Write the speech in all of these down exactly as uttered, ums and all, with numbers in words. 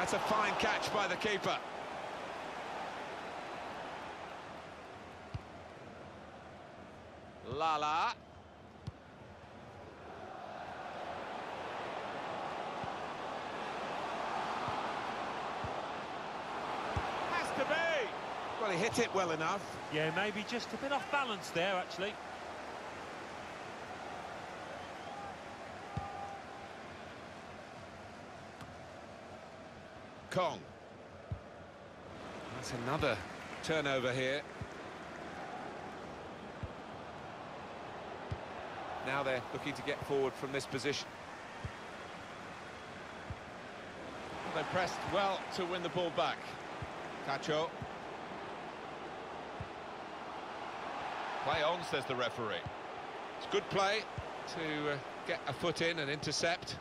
That's a fine catch by the keeper. Lala. Has to be. Well, he hit it well enough. Yeah, maybe just a bit off balance there, actually. Kong. That's another turnover here. Now they're looking to get forward from this position. They pressed well to win the ball back. Cacho. Play on, says the referee. It's good play to uh, get a foot in and intercept.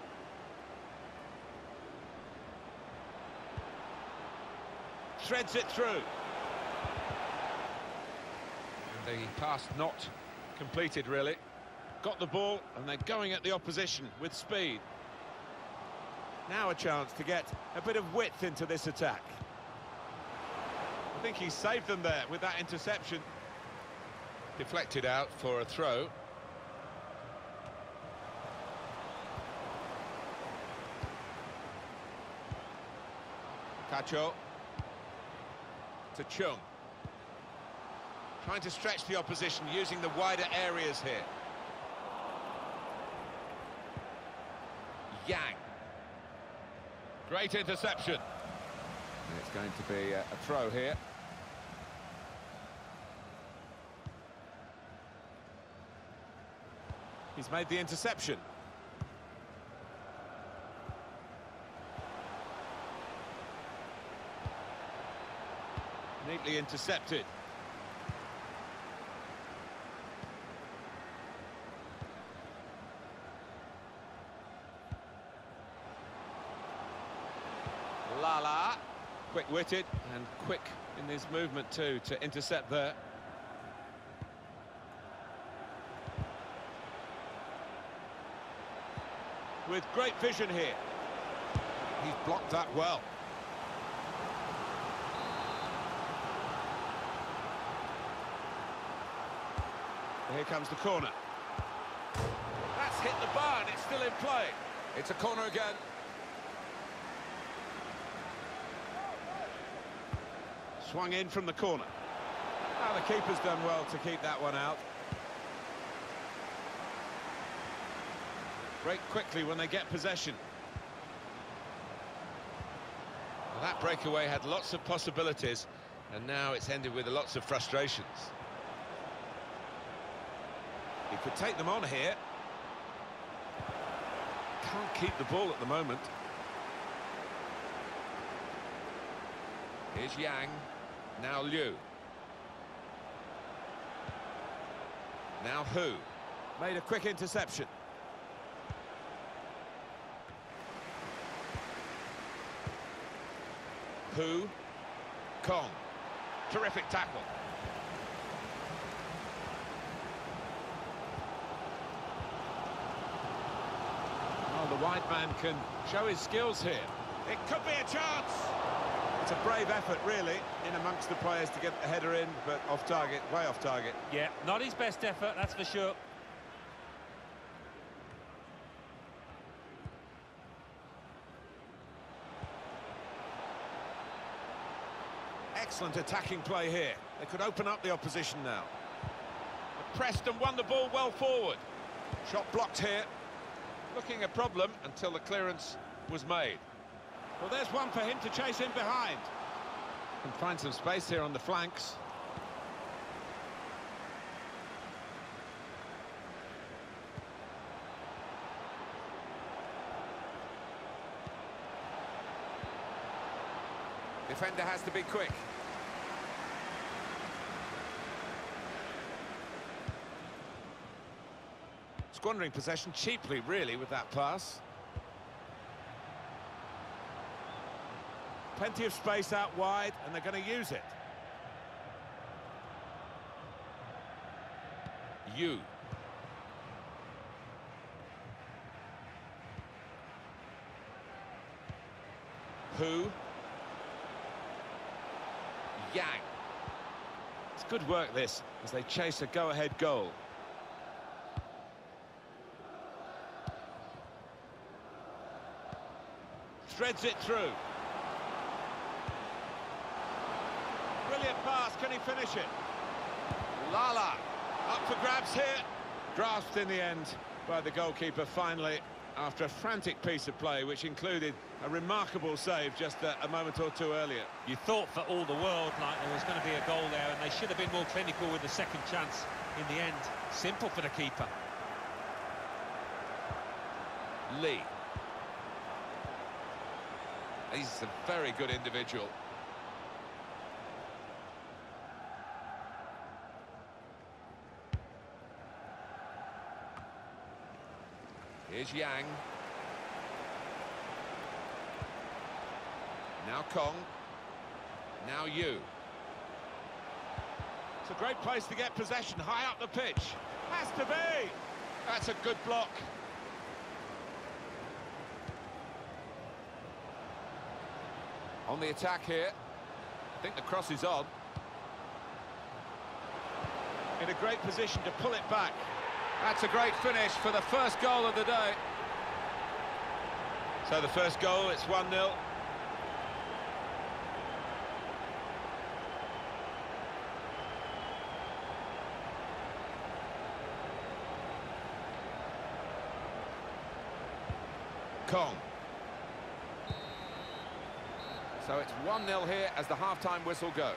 Threads it through. And the pass not completed, really. Got the ball, and they're going at the opposition with speed. Now a chance to get a bit of width into this attack. I think he saved them there with that interception. Deflected out for a throw. Cacho. To Chung. Trying to stretch the opposition using the wider areas here. Yang. Great interception. And it's going to be a, a throw here. He's made the interception. Neatly intercepted. Lala, quick-witted and quick in his movement too to intercept there. With great vision here. He's blocked that well. Here comes the corner. That's hit the bar and it's still in play. It's a corner again. Swung in from the corner. Now the keeper's done well to keep that one out. Break quickly when they get possession. Well, that breakaway had lots of possibilities, and now it's ended with lots of frustrations. He could take them on here. Can't keep the ball at the moment. Here's Yang. Now Liu. Now Hu. Made a quick interception. Hu. Kong. Terrific tackle. Oh, the wide man can show his skills here. It could be a chance. It's a brave effort, really, in amongst the players to get the header in, but off target, way off target. Yeah, not his best effort, that's for sure. Excellent attacking play here. They could open up the opposition now. Pressed and won the ball well forward. Shot blocked here. Looking a problem until the clearance was made. Well, there's one for him to chase in behind. Can find some space here on the flanks. Defender has to be quick. Squandering possession cheaply, really, with that pass. Plenty of space out wide, and they're going to use it. Yu. Hu. Yang. It's good work, this, as they chase a go-ahead goal. Threads it through. Brilliant pass, can he finish it? Lala, up for grabs here. Grasped in the end by the goalkeeper finally, after a frantic piece of play, which included a remarkable save just a, a moment or two earlier. You thought for all the world like there was going to be a goal there, and they should have been more clinical with the second chance in the end. Simple for the keeper. Lee. He's a very good individual. Here's Yang. Now Kong. Now Yu. It's a great place to get possession, high up the pitch. Has to be! That's a good block. On the attack here. I think the cross is on. In a great position to pull it back. That's a great finish for the first goal of the day. So the first goal, it's one nil. Kong. So it's one nil here as the half-time whistle goes.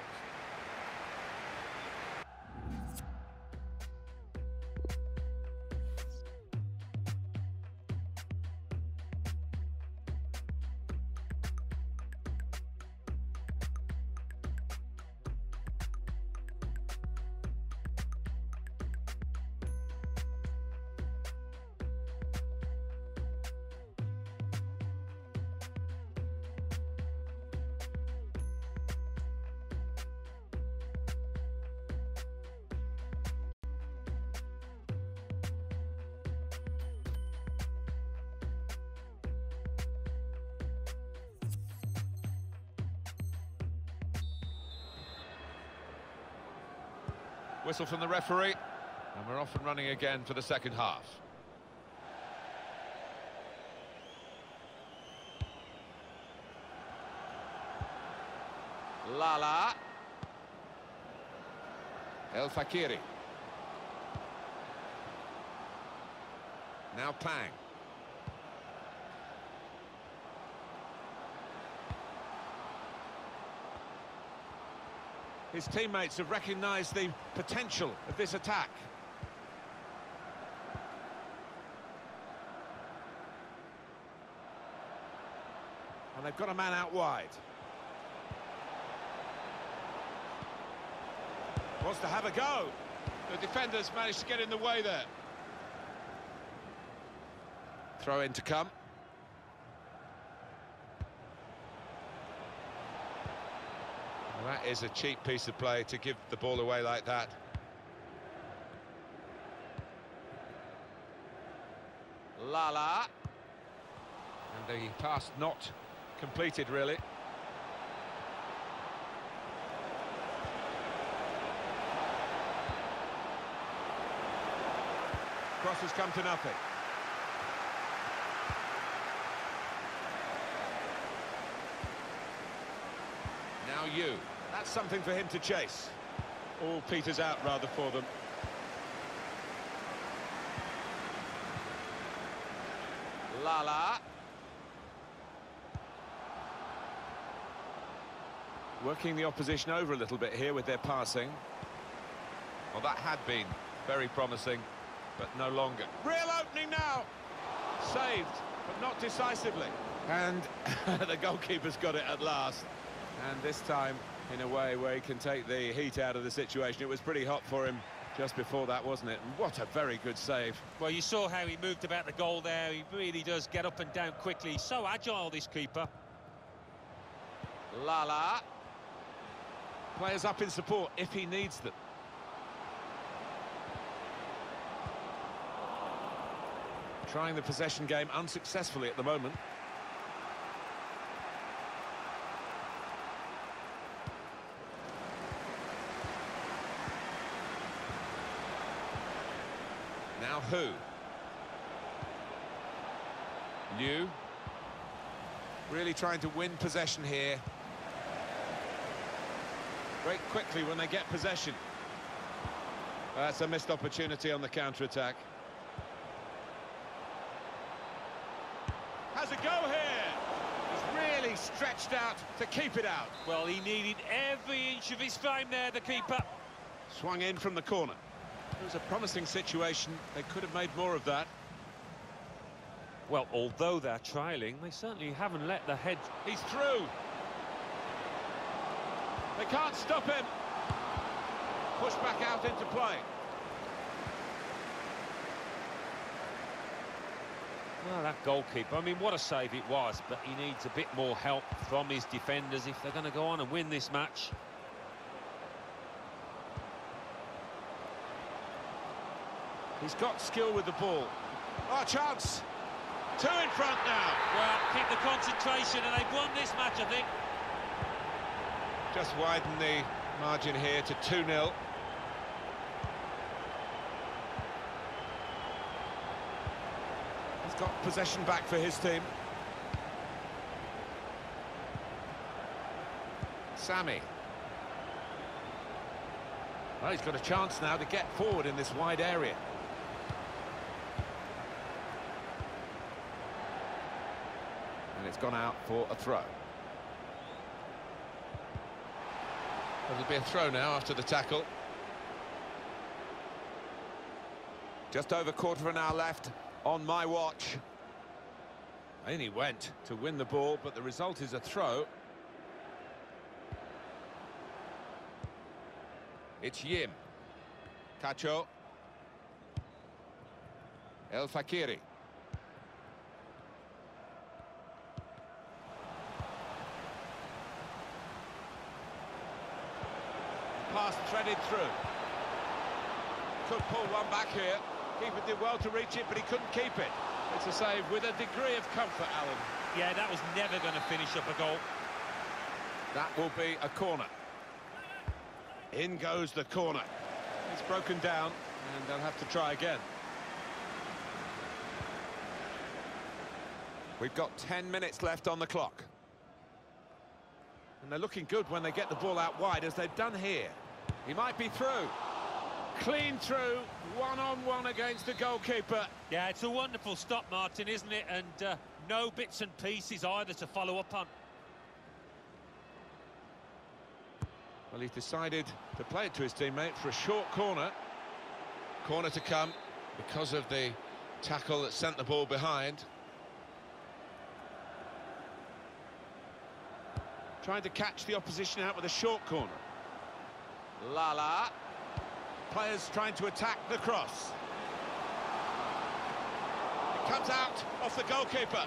Whistle from the referee, and we're off and running again for the second half. Lala. El Fakiri. Now Pang. His teammates have recognised the potential of this attack. And they've got a man out wide. Wants to have a go. The defenders managed to get in the way there. Throw in to come. That is a cheap piece of play to give the ball away like that. Lala. And the pass not completed, really. Cross has come to nothing. Now you. That's something for him to chase. All peters out, rather, for them. Lala. Working the opposition over a little bit here with their passing. Well, that had been very promising, but no longer. Real opening now. Saved, but not decisively. And the goalkeeper's got it at last. And this time, in a way where he can take the heat out of the situation. It was pretty hot for him just before that, wasn't it? And what a very good save. Well, you saw how he moved about the goal there. He really does get up and down quickly. He's so agile, this keeper. Lala. Players up in support if he needs them. Trying the possession game unsuccessfully at the moment. who? Liu. Really trying to win possession here. Break quickly when they get possession. That's a missed opportunity on the counter-attack. Has a go here. He's really stretched out to keep it out. Well, he needed every inch of his frame there, the keeper. Swung in from the corner. It was a promising situation. They could have made more of that. Well, although they're trailing, they certainly haven't let the head... He's through. They can't stop him. Push back out into play. Well, that goalkeeper, I mean, what a save it was, but he needs a bit more help from his defenders if they're going to go on and win this match. He's got skill with the ball. Oh, chance! Two in front now. Well, keep the concentration, and they've won this match, I think. Just widen the margin here to two nil. He's got possession back for his team. Sammy. Well, he's got a chance now to get forward in this wide area. And it's gone out for a throw. It'll be a throw now after the tackle. Just over quarter of an hour left on my watch. In he went to win the ball, but the result is a throw. It's Yim. Cacho. El Fakiri. Pass threaded through. Could pull one back here. Keeper did well to reach it, but he couldn't keep it. It's a save with a degree of comfort, Alan. Yeah, that was never going to finish up a goal. That will be a corner. In goes the corner. It's broken down, and they'll have to try again. We've got ten minutes left on the clock. And they're looking good when they get the ball out wide, as they've done here. He might be through. Clean through, one-on-one against the goalkeeper. Yeah, it's a wonderful stop, Martin, isn't it? And uh, no bits and pieces either to follow up on. Well, he's decided to play it to his teammate for a short corner. Corner to come because of the tackle that sent the ball behind. Trying to catch the opposition out with a short corner. Lala. Players trying to attack the cross. It comes out off the goalkeeper.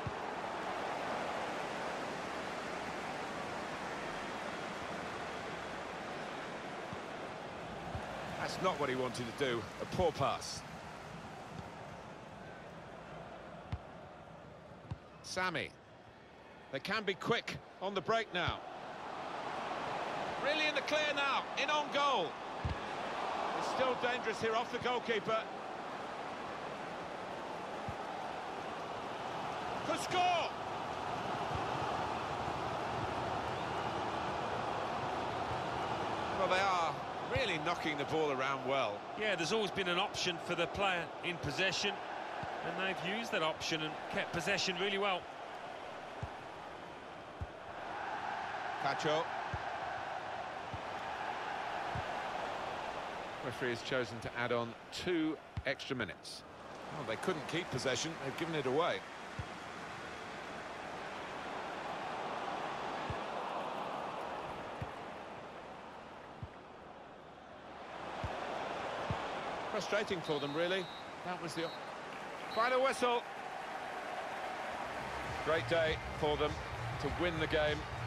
That's not what he wanted to do. A poor pass. Sammy. They can be quick on the break now. Really in the clear now, in on goal. It's still dangerous here off the goalkeeper. Could score! Well, they are really knocking the ball around well. Yeah, there's always been an option for the player in possession, and they've used that option and kept possession really well. Cacho. Referee has chosen to add on two extra minutes. Well, they couldn't keep possession, they've given it away. Frustrating for them, really. That was the final whistle. Great day for them to win the game.